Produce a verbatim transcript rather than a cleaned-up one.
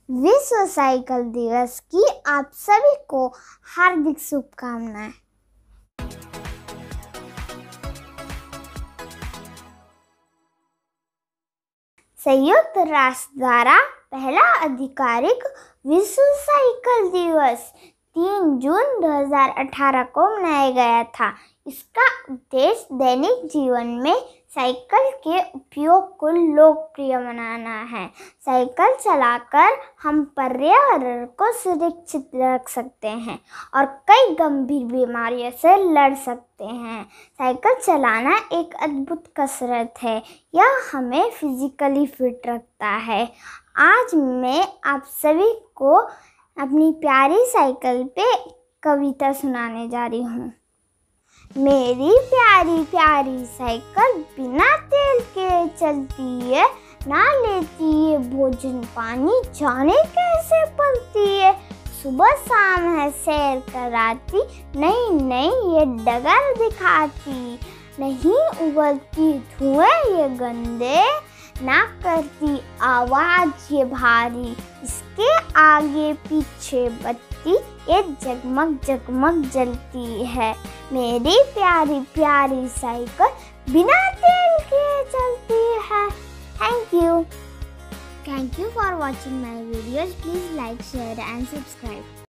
विश्व साइकिल दिवस की आप सभी को हार्दिक शुभकामनाएं। संयुक्त राष्ट्र द्वारा पहला आधिकारिक विश्व साइकिल दिवस तीन जून दो हज़ार अठारह को मनाया गया था। इसका उद्देश्य दैनिक जीवन में साइकिल के उपयोग को लोकप्रिय बनाना है। साइकिल चलाकर हम पर्यावरण को सुरक्षित रख सकते हैं और कई गंभीर बीमारियों से लड़ सकते हैं। साइकिल चलाना एक अद्भुत कसरत है। यह हमें फिजिकली फिट रखता है। आज मैं आप सभी को अपनी प्यारी साइकिल पे कविता सुनाने जा रही हूँ। मेरी प्यारी प्यारी साइकिल बिना तेल के चलती है, ना लेती है भोजन पानी, जाने कैसे पलती है। सुबह शाम है सैर कराती, नहीं नहीं ये डगर दिखाती। नहीं उगलती धुएं ये गंदे, ना करती आवाज ये भारी। इसके आगे पीछे बत्ती ये जगमग जगमग जलती है। मेरी प्यारी प्यारी साइकिल बिना तेल के चलती है। Thank you. Thank you for watching my videos. Please like, share and subscribe.